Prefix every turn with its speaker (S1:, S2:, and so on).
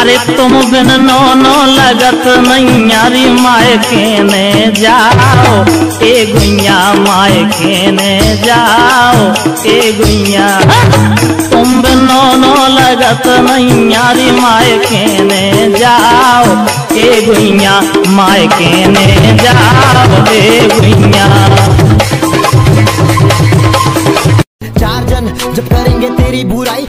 S1: अरे तुम बिन नौनो लगत नैयारी मायके ने जाओ ए गुइया मायके ने जाओ ए गुइया। तुम बिन नौनो लगत नैयारी मायके ने जाओ ए गुइया मायके ने जाओ ए गुइया।